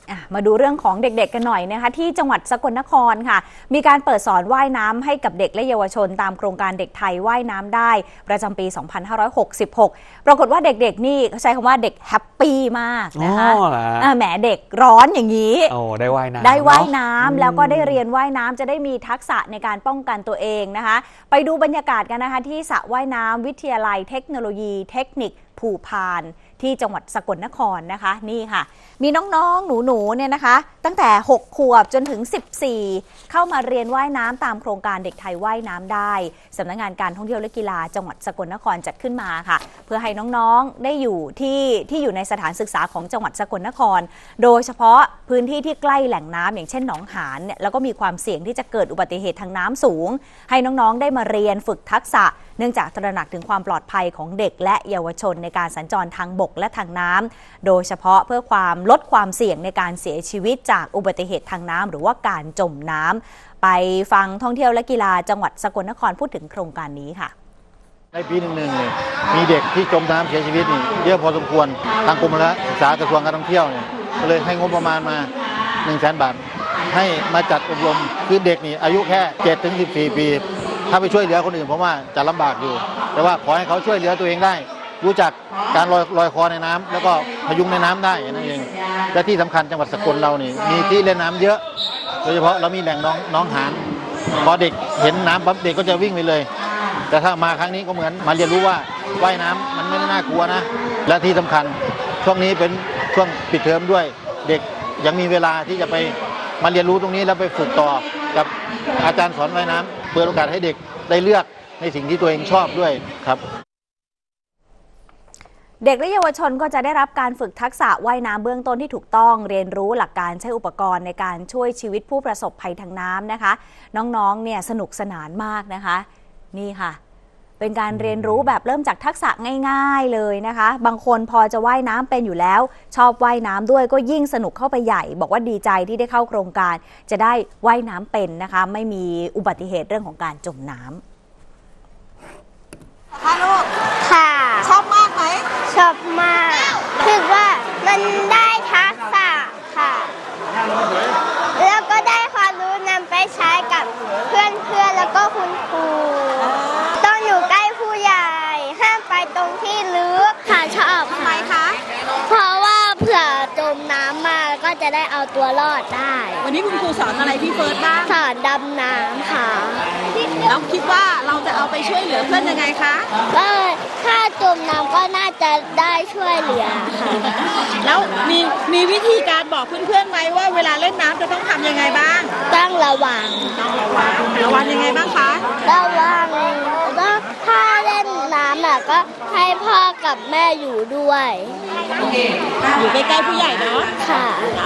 มาดูเรื่องของเด็กๆกันหน่อยนะคะที่จังหวัดสกลนครค่ะมีการเปิดสอนว่ายน้ำให้กับเด็กและเยาวชนตามโครงการเด็กไทยว่ายน้ำได้ประจำปี 2566 ปรากฏว่าเด็กๆนี่เขาใช้คำว่าเด็กแฮปปี้มากนะคะแหมเด็กร้อนอย่างนี้ได้ว่ายน้ำแล้วก็ได้เรียนว่ายน้ำจะได้มีทักษะในการป้องกันตัวเองนะคะไปดูบรรยากาศกันนะคะที่สระว่ายน้ำวิทยาลัยเทคโนโลยีเทคนิคภูพานที่จังหวัดสกลนครนะคะนี่ค่ะมีน้องๆหนูๆเนี่ยนะคะตั้งแต่6ขวบจนถึง14เข้ามาเรียนว่ายน้ำตามโครงการเด็กไทยว่ายน้ำได้สำนักงานการท่องเที่ยวและกีฬาจังหวัดสกลนครจัดขึ้นมาค่ะเพื่อให้น้องๆได้อยู่ที่อยู่ในสถานศึกษาของจังหวัดสกลนครโดยเฉพาะพื้นที่ที่ใกล้แหล่งน้ำอย่างเช่นหนองหานเนี่ยแล้วก็มีความเสี่ยงที่จะเกิดอุบัติเหตุทางน้ำสูงให้น้องๆได้มาเรียนฝึกทักษะเนื่องจากตระหนักถึงความปลอดภัยของเด็กและเยาวชนในการสัญจรทางบกและทางน้ำโดยเฉพาะเพื่อลดความเสี่ยงในการเสียชีวิตจากอุบัติเหตุทางน้ำหรือว่าการจมน้ำไปฟังท่องเที่ยวและกีฬาจังหวัดสกลนครพูดถึงโครงการนี้ค่ะในปีหนึ่งเนี่ยมีเด็กที่จมน้ำเสียชีวิตนี่เยอะพอสมควรทางกรมศึกษากระทรวงการท่องเที่ยวเนี่ยก็เลยให้งบประมาณมา 100,000 บาทให้มาจัดอบรมคือเด็กนี่อายุแค่ 7-14 ปีถ้าไปช่วยเหลือคนอื่นผมว่าจะลำบากอยู่แต่ว่าขอให้เขาช่วยเหลือตัวเองได้รู้จักการลอยคอในน้ำแล้วก็พยุงในน้ำได้นั่นเองและที่สำคัญจังหวัดสกลเรานี่มีที่เล่นน้ำเยอะโดยเฉพาะเรามีแหล่งน้องหานพอเด็กเห็นน้ำปั๊บเด็กก็จะวิ่งไปเลยแต่ถ้ามาครั้งนี้ก็เหมือนมาเรียนรู้ว่าว่ายน้ำมันไม่ได้น่ากลัวนะและที่สำคัญช่วงนี้เป็นช่วงปิดเทอมด้วยเด็กยังมีเวลาที่จะไปมาเรียนรู้ตรงนี้แล้วไปฝึกต่อกับอาจารย์สอนว่ายน้ำเปิดโอกาสให้เด็กได้เลือกในสิ่งที่ตัวเองชอบด้วยครับเด็กและเยาวชนก็จะได้รับการฝึกทักษะว่ายน้ำเบื้องต้นที่ถูกต้องเรียนรู้หลักการใช้อุปกรณ์ในการช่วยชีวิตผู้ประสบภัยทางน้ำนะคะน้องๆเนี่ยสนุกสนานมากนะคะนี่ค่ะเป็นการเรียนรู้แบบเริ่มจากทักษะง่ายๆเลยนะคะบางคนพอจะว่ายน้ำเป็นอยู่แล้วชอบว่ายน้ำด้วยก็ยิ่งสนุกเข้าไปใหญ่บอกว่าดีใจที่ได้เข้าโครงการจะได้ว่ายน้ำเป็นนะคะไม่มีอุบัติเหตุเรื่องของการจมน้ำค่ะลูกค่ะชอบมากไหมชอบมากคือว่ามันได้ทักษะค่ะแล้วก็ได้ความรู้นำไปใช้กับเพื่อนๆแล้วก็คุณครูต้องอยู่ใกล้ผู้ใหญ่ห้ามไปตรงที่ลึกค่ะชอบทำไมคะเพราะว่าเผื่อจมน้ำมาแล้วก็จะได้เอาตัวรอดได้วันนี้คุณครูสอนอะไรพี่เฟิร์สบ้างสอนดำน้ำค่ะแล้วคิดว่าเราจะเอาไปช่วยเหลือเพื่อนยังไงคะก็ถ้าจมน้ำก็น่าจะได้ช่วยเหลือค่ะแล้วมีวิธีการบอกเพื่อนๆไหมว่าเวลาเล่นน้ำจะต้องทำยังไงบ้างต้องระวังยังไงบ้างคะระวังก็ถ้าเล่นน้ำน่ะก็ให้พ่อกับแม่อยู่ด้วยอยู่ใกล้ๆผู้ใหญ่เนาะค่ะ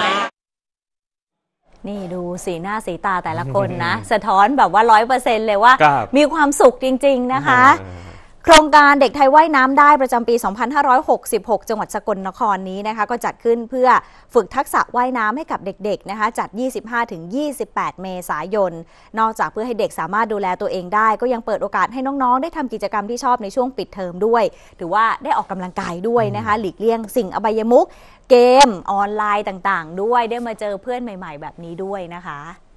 นี่ดูสีหน้าสีตาแต่ละคนนะสะท้อนแบบว่า 100% เลยว่ามีความสุขจริงๆนะคะโครงการเด็กไทยว่ายน้ำได้ประจำปี 2566 จังหวัดสกลนครนี้นะคะก็จัดขึ้นเพื่อฝึกทักษะว่ายน้ำให้กับเด็กๆนะคะจัด 25-28 เมษายนนอกจากเพื่อให้เด็กสามารถดูแลตัวเองได้ก็ยังเปิดโอกาสให้น้องๆได้ทำกิจกรรมที่ชอบในช่วงปิดเทอมด้วยถือว่าได้ออกกำลังกายด้วยนะคะหลีกเลี่ยงสิ่งอบายมุขเกมออนไลน์ต่างๆด้วยได้มาเจอเพื่อนใหม่ๆแบบนี้ด้วยนะคะ